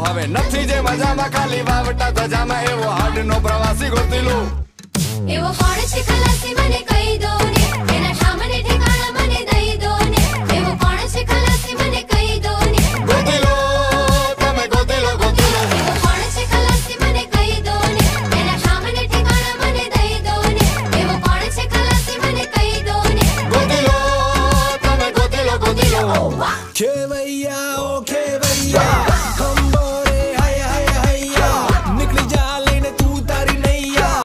હવે નથી જે મજામાં ખાલી વાવટા ધજામાં એવો હાડનો પ્રવાસી ગોતી લો એવો કોણ છે ખલાસી મને કહી દો ને એના સામને ઠેકાણા મને દઈ દો ને એવો કોણ છે ખલાસી મને કહી દો ને ગોતી લો તમે ગોતી લો એવો કોણ છે ખલાસી મને કહી દો ને એના સામને ઠેકાણા મને દઈ દો ને એવો કોણ છે ખલાસી મને કહી દો ને ગોતી લો તમે ગોતી લો વાહ